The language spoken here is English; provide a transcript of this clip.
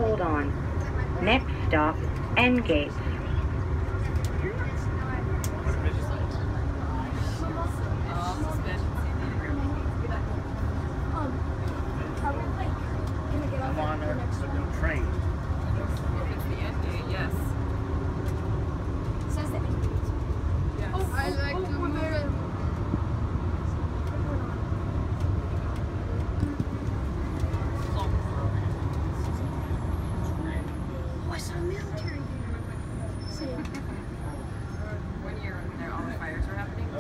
hold on. Next stop, N Gates. I'm on a train. It's the end gate, yes. Says that. Oh, I like to move it. Oh, I saw military. When all the fires were happening?